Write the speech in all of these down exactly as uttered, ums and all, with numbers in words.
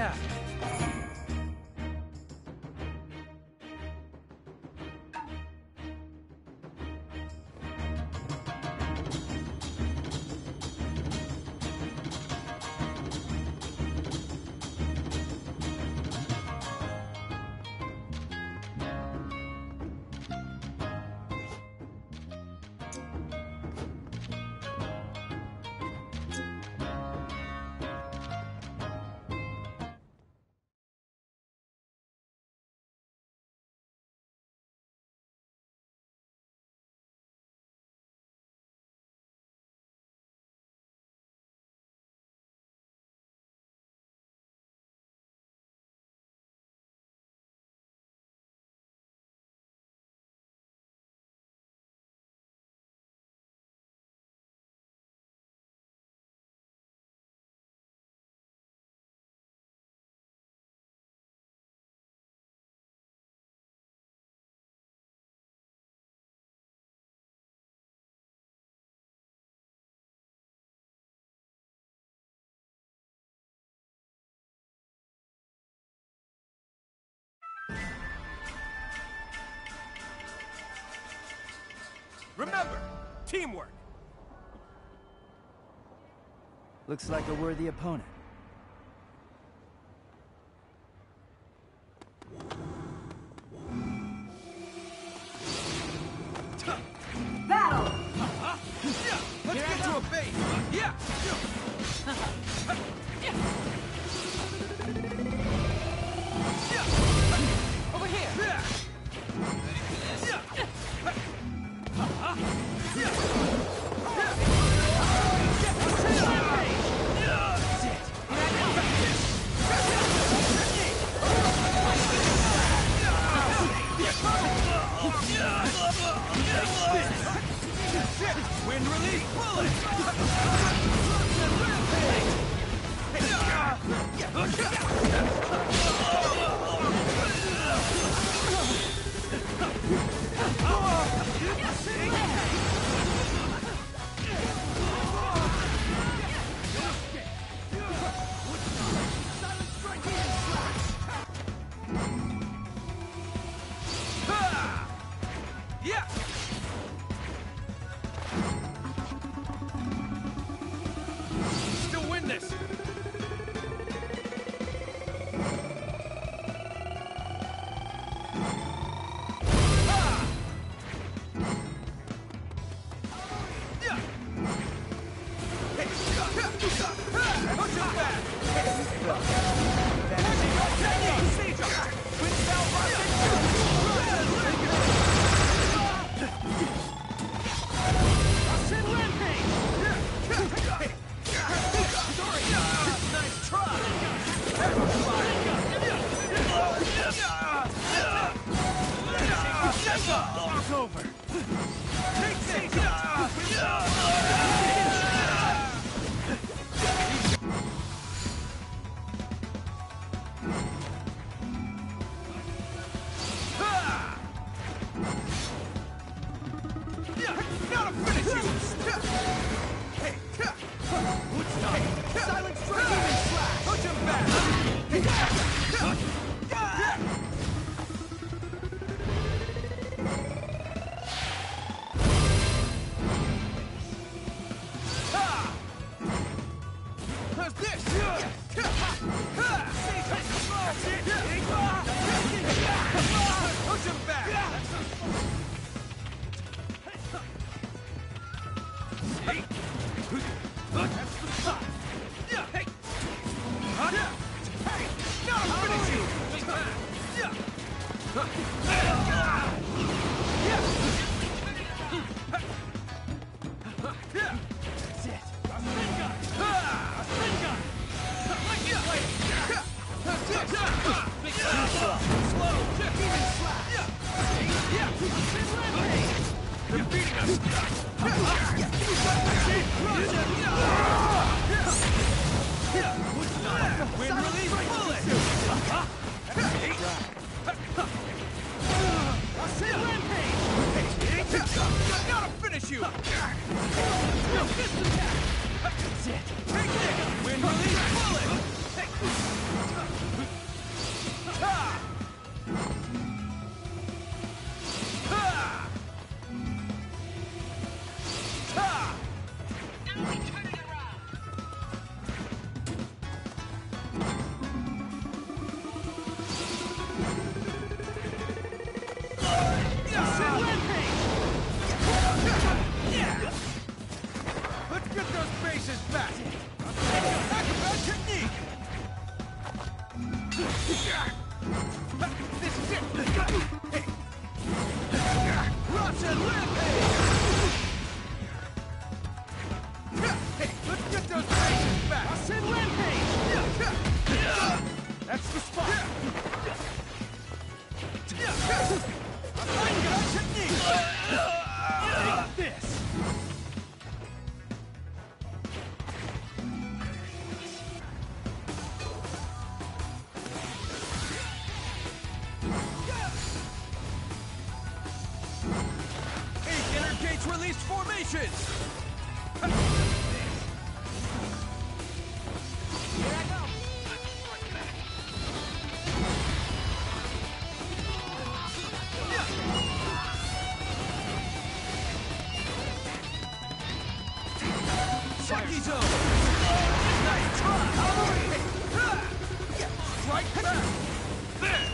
Yeah. Remember, teamwork. Looks like a worthy opponent. Battle! Uh-huh. Yeah. Let's Here get to a base. Yeah. Yeah. Over here. Yeah. Yeah. Uh-huh. Yeah. Wind release, bullet! Yeah! Still win this! It's over. Take this. Gotta finish you. Silent strike, even slash. Push him back. How's this? Push him back! That's the shot! Yeah! Hey! Hey! Now I'll finish you! Yeah! Yeah! That's it! A spin gun! A spin gun! That's it! Slow! Even slash! Yeah! They're beating us! Wind release bullet! This is it! Hey! Russian Rampage! Hey, let's get those races back! Russian Rampage! That's the spot! Rasengan technique! Take this! Eight inner gates released formations! Here I go! Chucky zone! Nice try! Strike back! There!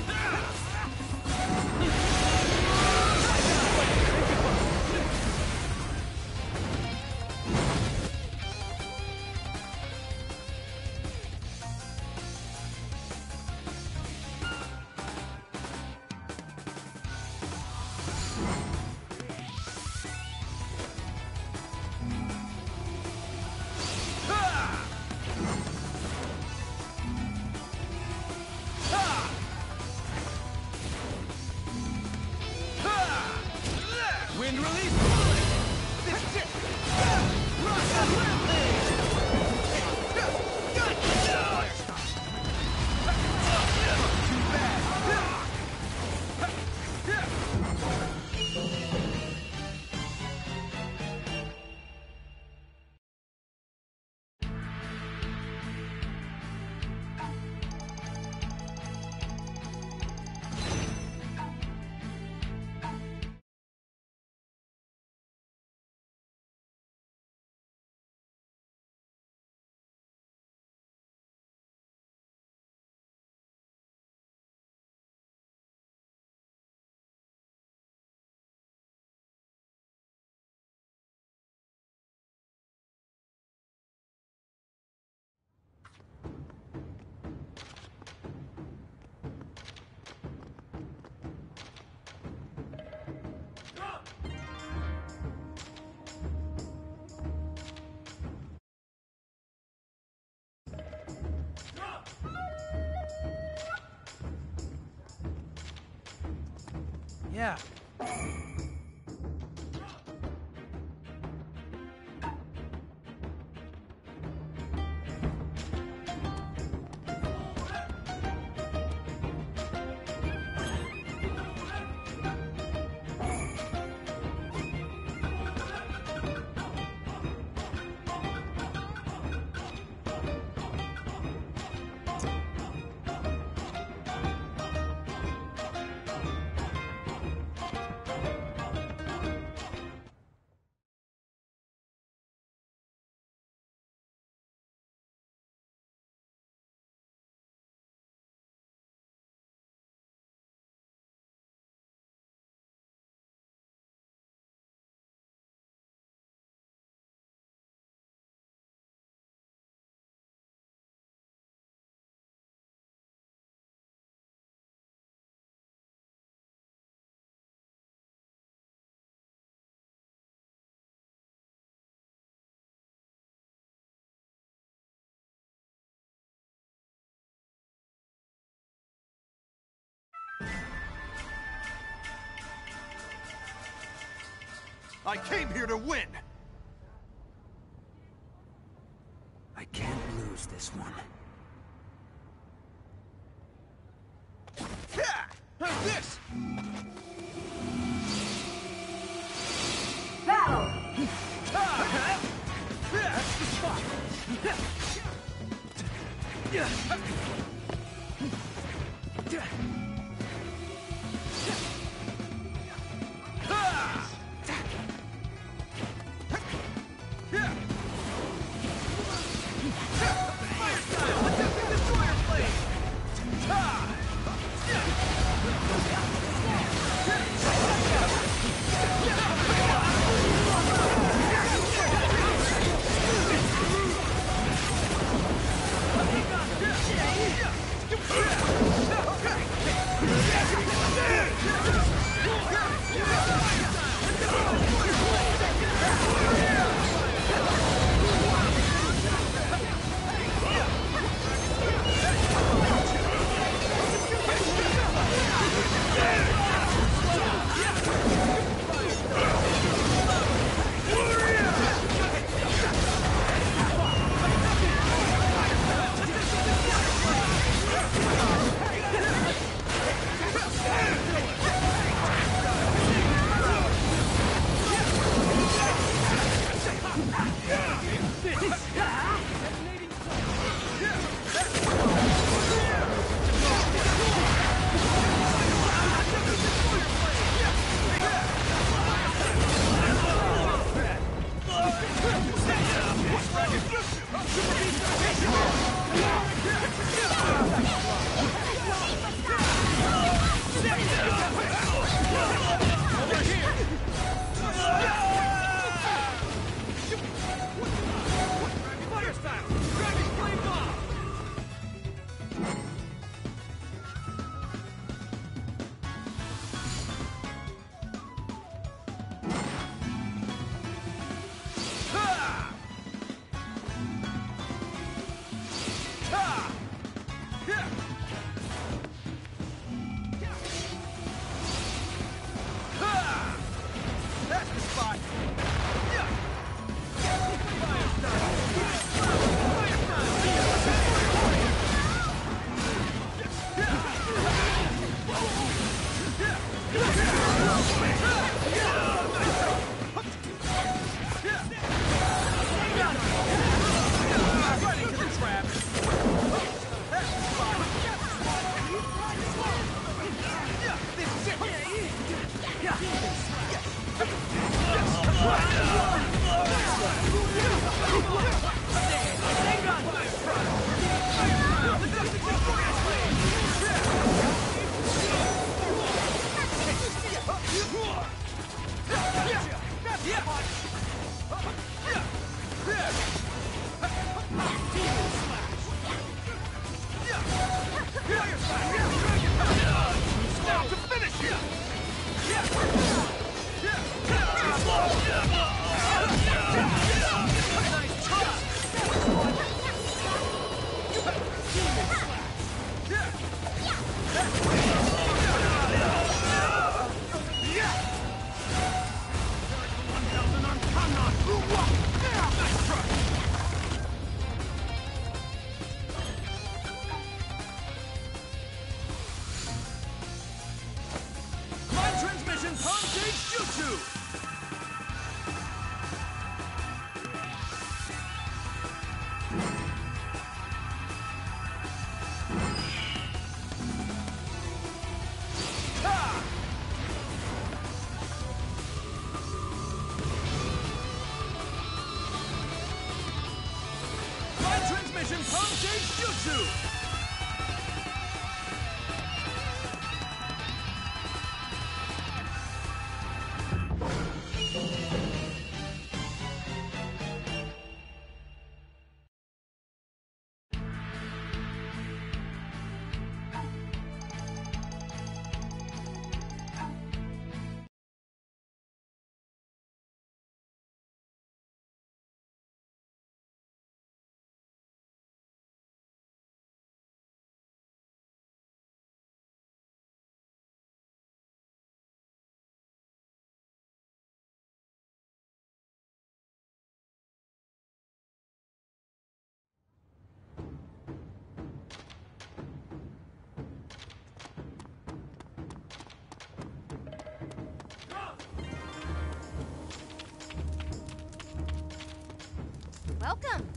Wind release bullet! This is it! Russian Rampage! Too bad! Yeah. I came here to win! I can't lose this one. Yeah! How's this? Battle! Ah! That's the spot! Ah! Fire style! Attempting destroyer blade! Ah! Transmission Pump Stage Jutsu! Welcome.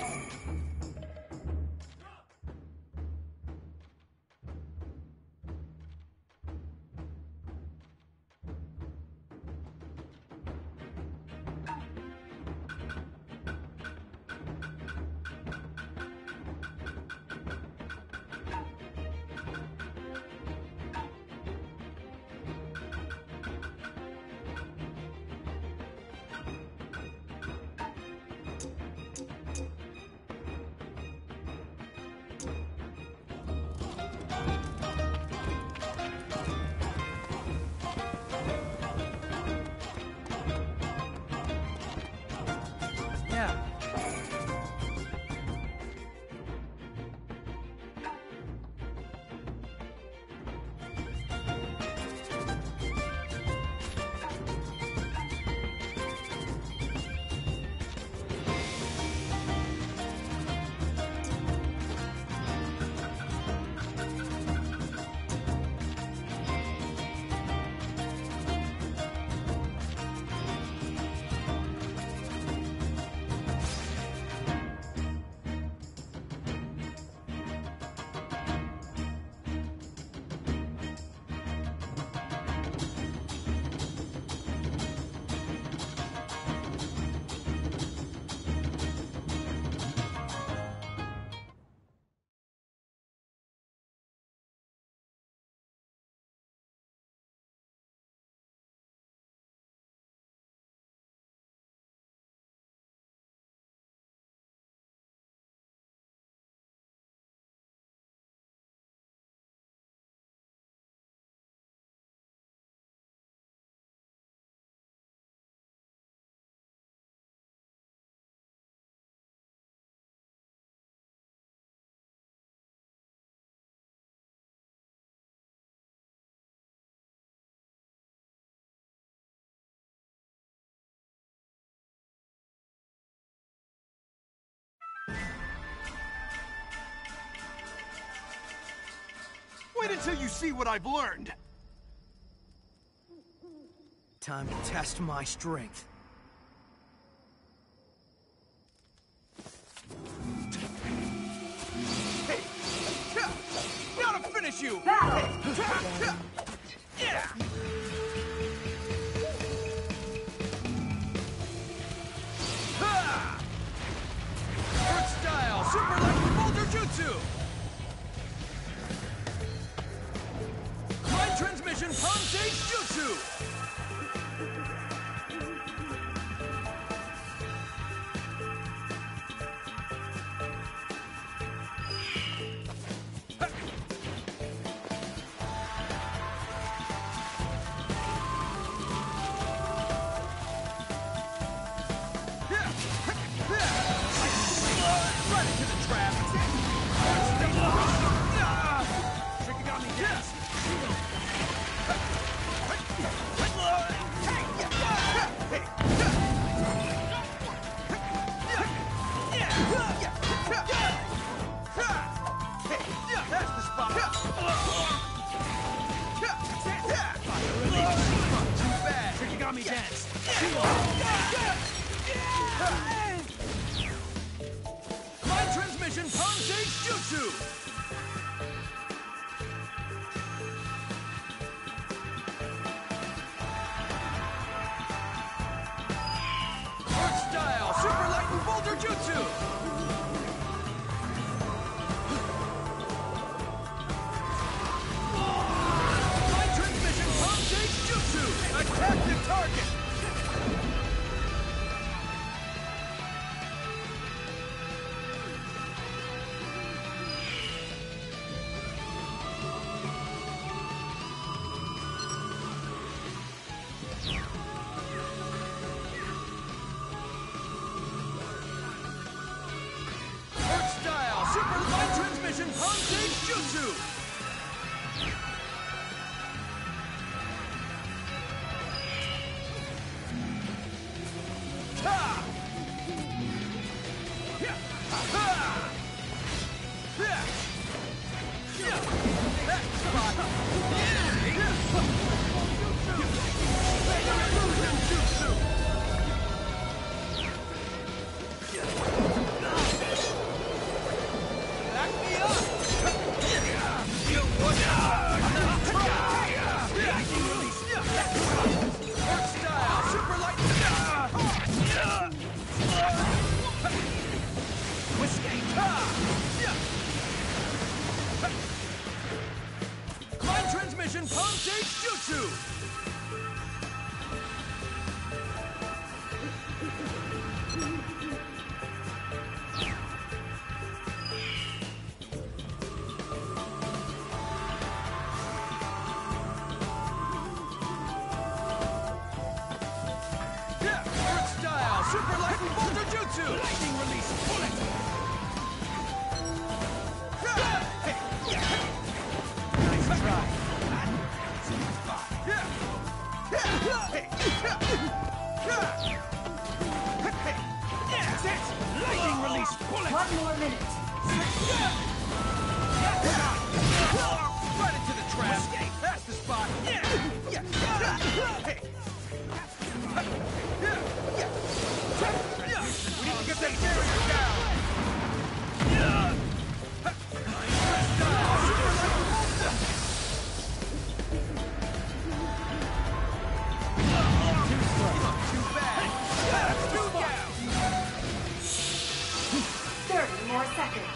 Wait until you see what I've learned! Time to test my strength. Hey! Gotta finish you! Battle! Yeah! Ha! Earth Style Super Light Boulder Jutsu! Mind Transmission Palm Stage Jutsu! spot. Too bad. Shikigami dance. Mind transmission palm stage jutsu. Earth style super light and boulder jutsu. Mind transmission palm stage jutsu. Attack the target. Earth style super light transmission palm stage jutsu. Ha! Yeah! Ha! Yeah! Yeah! That spot. Yeah! Illusion jutsu. Back me up. You would Earth style super light. Mind transmission palm stage jutsu. Yeah, Earth style super light and boulder jutsu. Lightning release bullet. Nice try. Lightning release bullet. One more minute. Right into the trap. That's the spot. Yeah. Yeah. Hey. Yeah. Yeah. Yeah. We need to get that barrier down. Yeah. Too bad. That's too down. Thirty more seconds.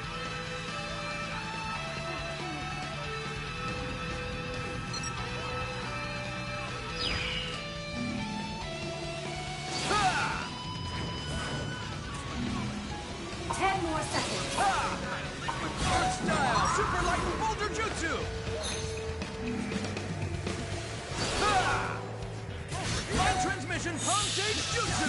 Ten more seconds. Earth style super light and boulder jutsu. Mind transmission palm stage jutsu.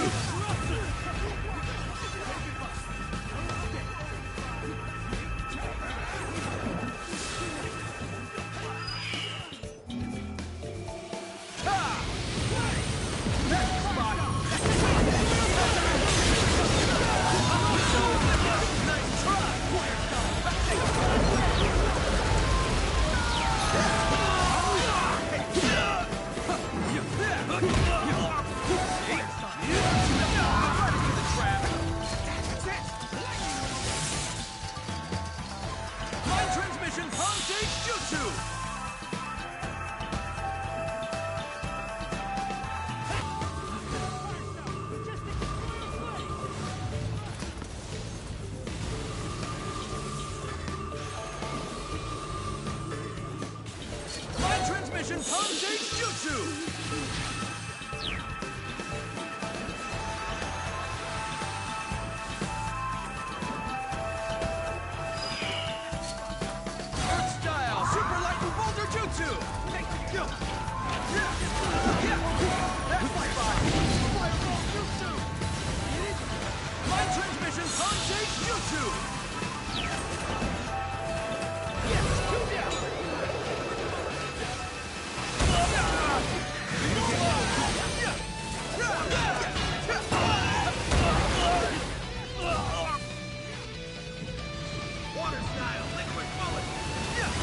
Mind transmission palm stage jutsu. Mind transmission palm stage jutsu. Earth style super light and boulder jutsu. Take the kill. Yeah. Yeah. That's my spot. Jutsu. Mind transmission palm stage jutsu. Yes, two down. Water style liquid bullet. Yeah.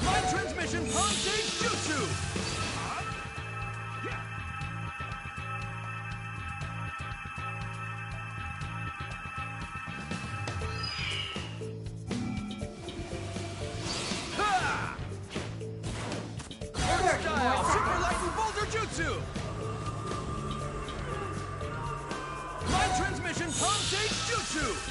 Mind transmission palm stage jutsu! Ha! Earth style super lightning boulder jutsu! Mind transmission palm stage jutsu!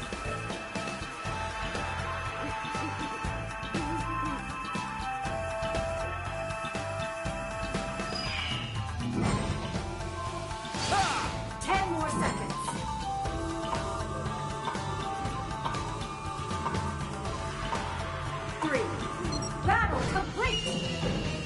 Ten more seconds. Three. Battle complete.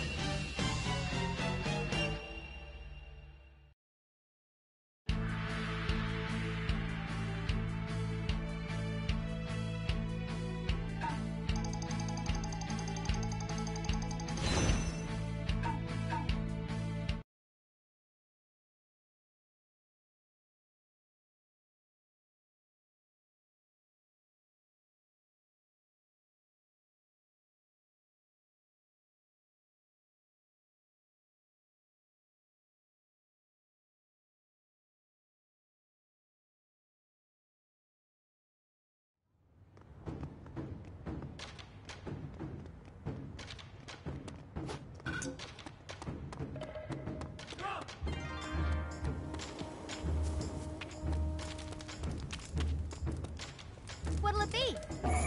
What'll it be?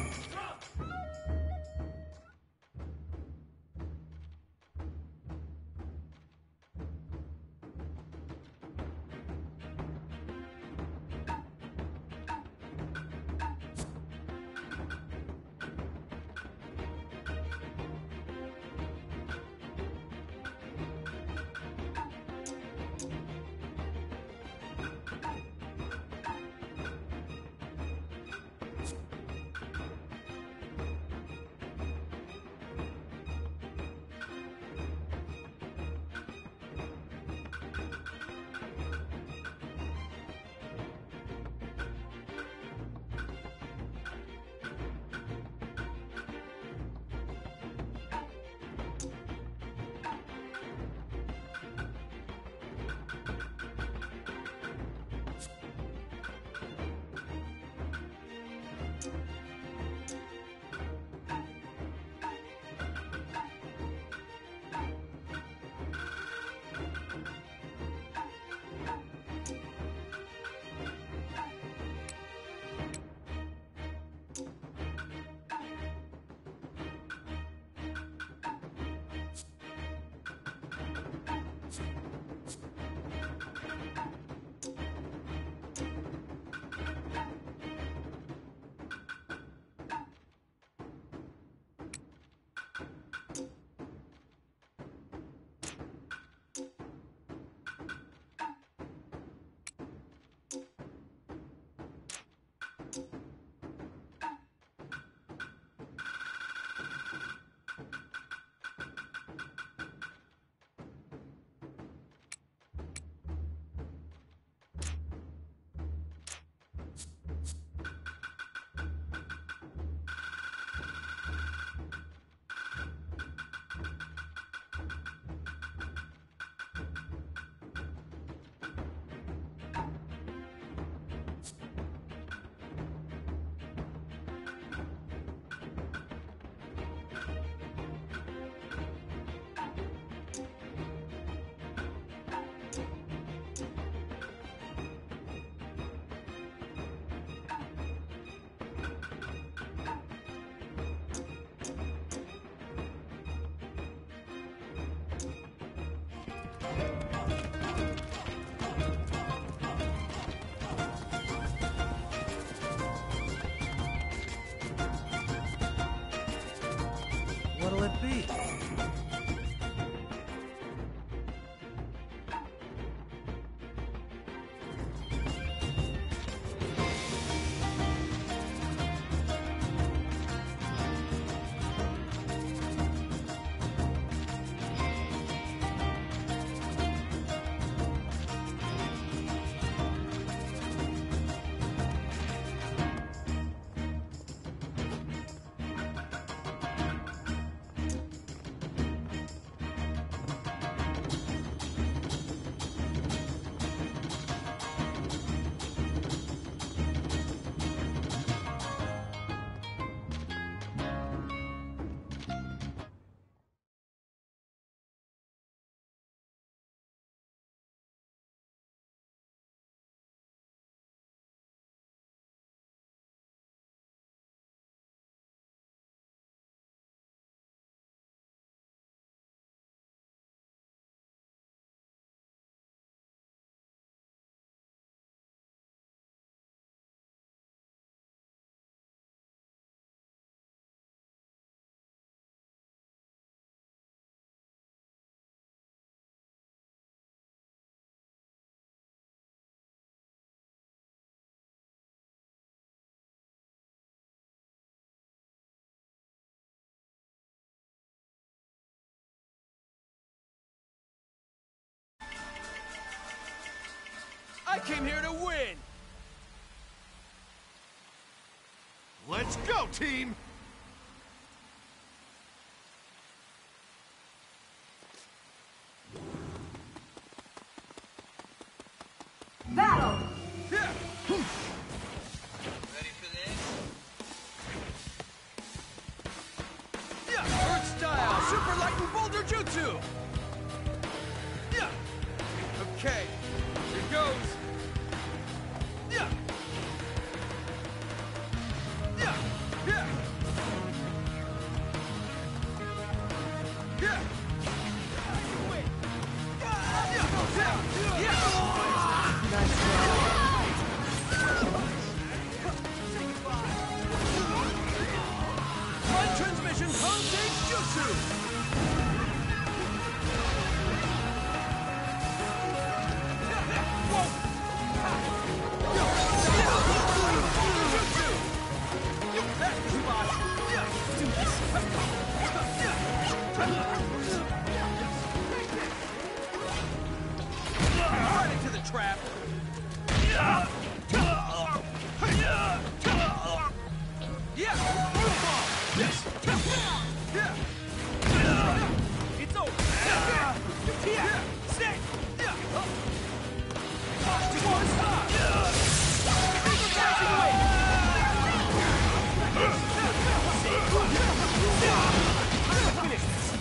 What'll it be? came here to win! Let's go, team! Battle! Yeah! Ready for this? Yeah! Earth style! Super lightning boulder jutsu! Yeah! Okay, here goes! Yeah! Yeah! Yeah! Yeah! Wait! Yeah! Yeah! Yeah! Mind transmission Honsei Jutsu! Right into the trap! Yeah! Yes! Yeah! It's over! Yeah! Yeah! Stay! Yeah! Just one stop! Finish this!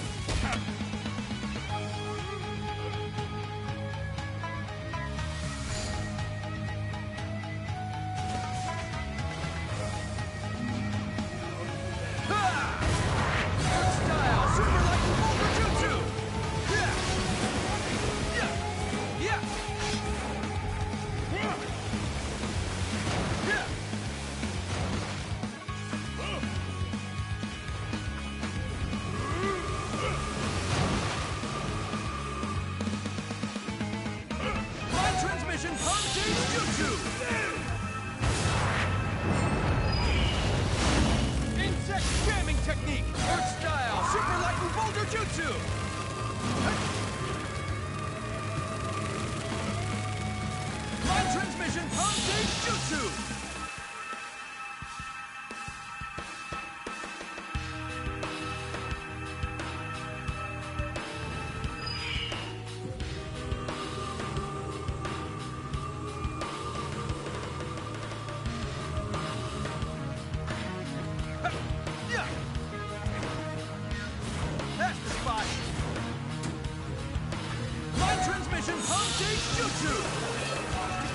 Style, super lightning boulder jutsu! Yeah! Yeah! Yeah! Yeah! Mind transmission Honsei Jutsu! Insect jamming technique! Earth style! Super lightning boulder jutsu! Mind transmission Honsei Jutsu! Yeah! That's the spot! Mind transmission Honsei Jutsu!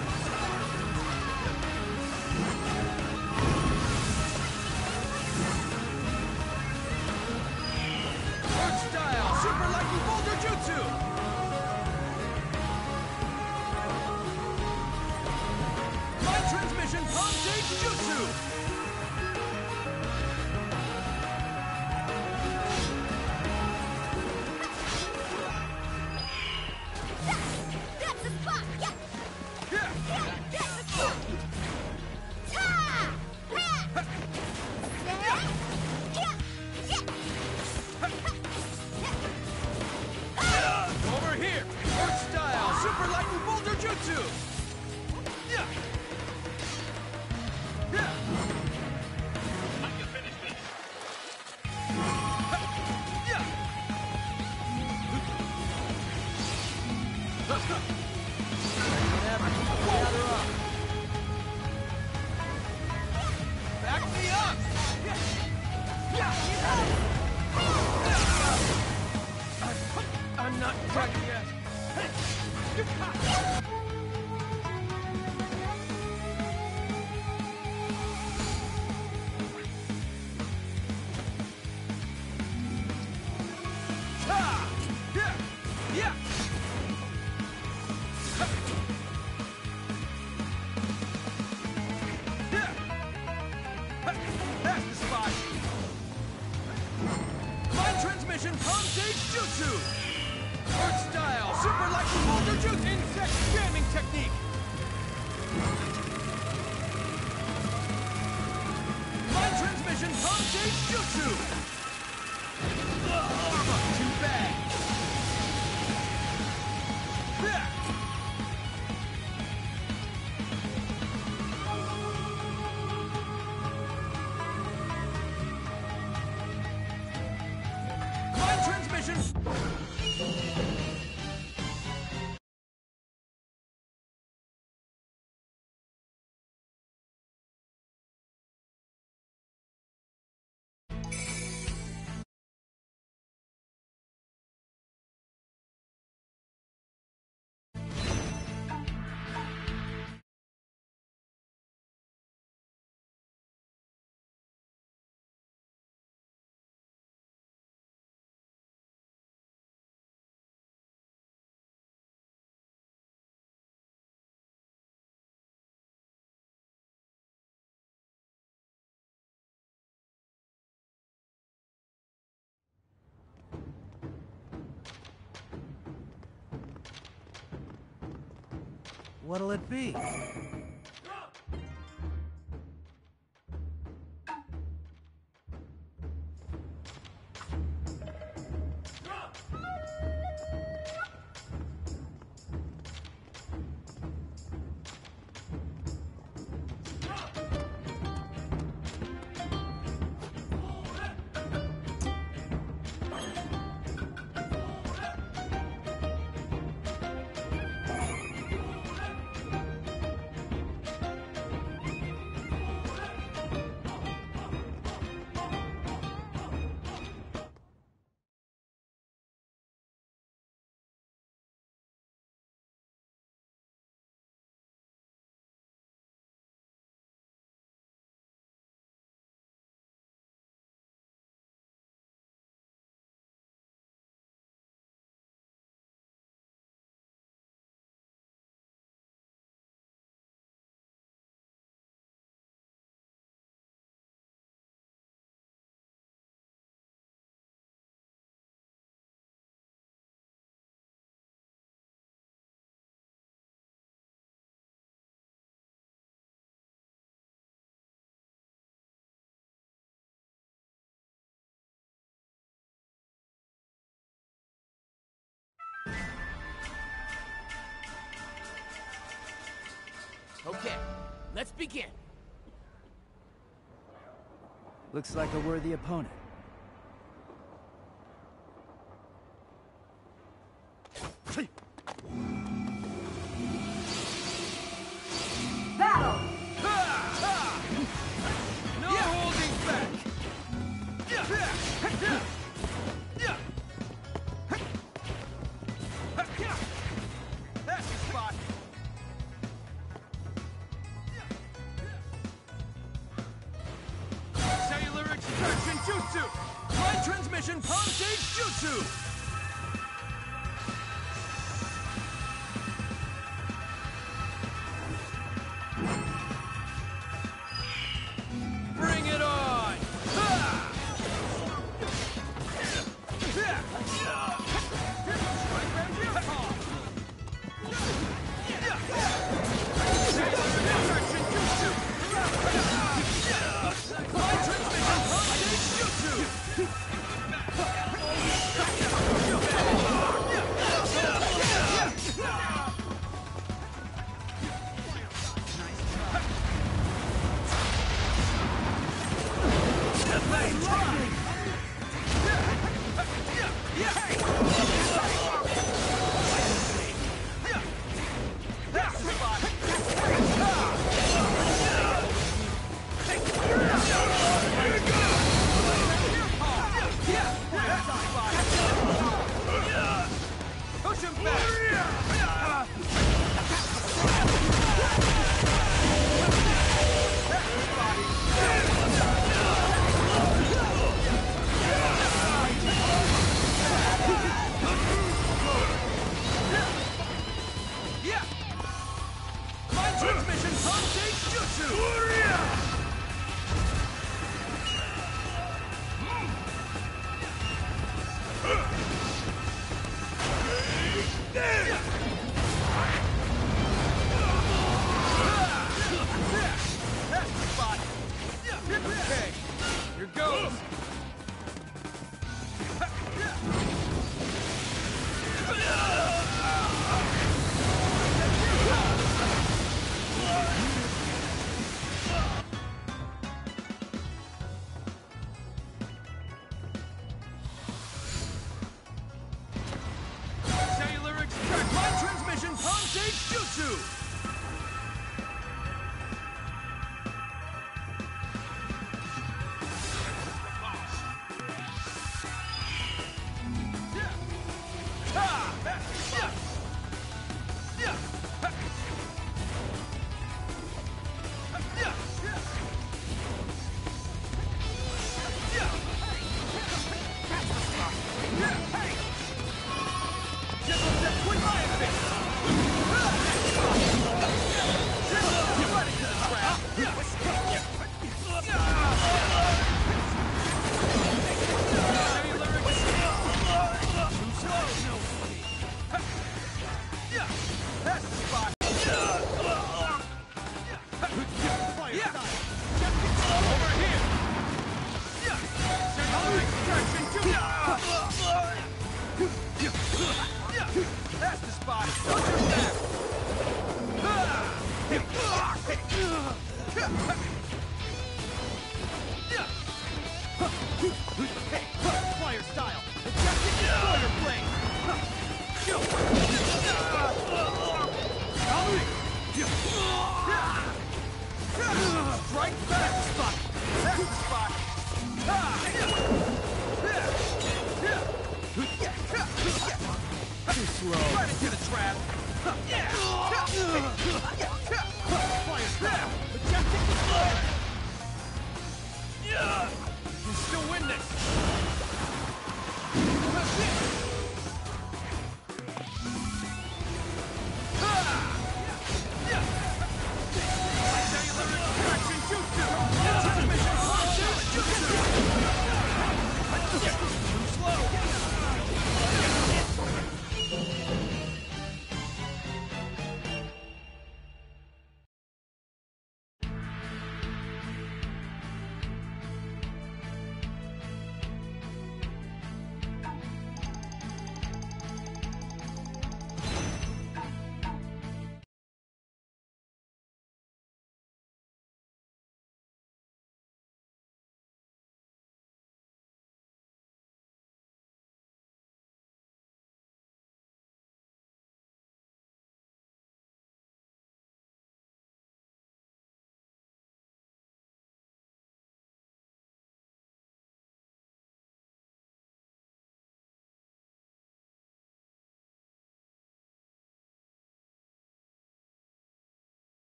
Earth style! Super lightning boulder jutsu! Mind transmission Honsei Jutsu! That's the spot! Yeah! Yeah! Yeah! That's the spot! Ta! Ha! Yeah! Yeah! Yeah! Over here! Earth style! Super lightning boulder jutsu! Yeah! Yeah! Yeah! Whatever. Gather up. Back me up! Yeah! I'm not ready yet. Ha! Yeah! Yeah! Yeah! That's the spot! Mind transmission Honsei Jutsu! Earth style, super lightning boulder jutsu! Insect jamming technique! Mind transmission Honsei Jutsu! Ugh, too bad! Yeah! transmission. What'll it be? Okay, let's begin. Looks like a worthy opponent. Battle! No holding back. That's the spot. Cellular extraction jutsu. Line transmission palm stage jutsu. Bring it on! Ha! Strike round your palm. Cellular extraction jutsu. Line transmission palm stage jutsu. Jutsu! That's the spot! Don't you back! Hey, fire style! Fire blade! Strike back! That's the spot! That's the spot!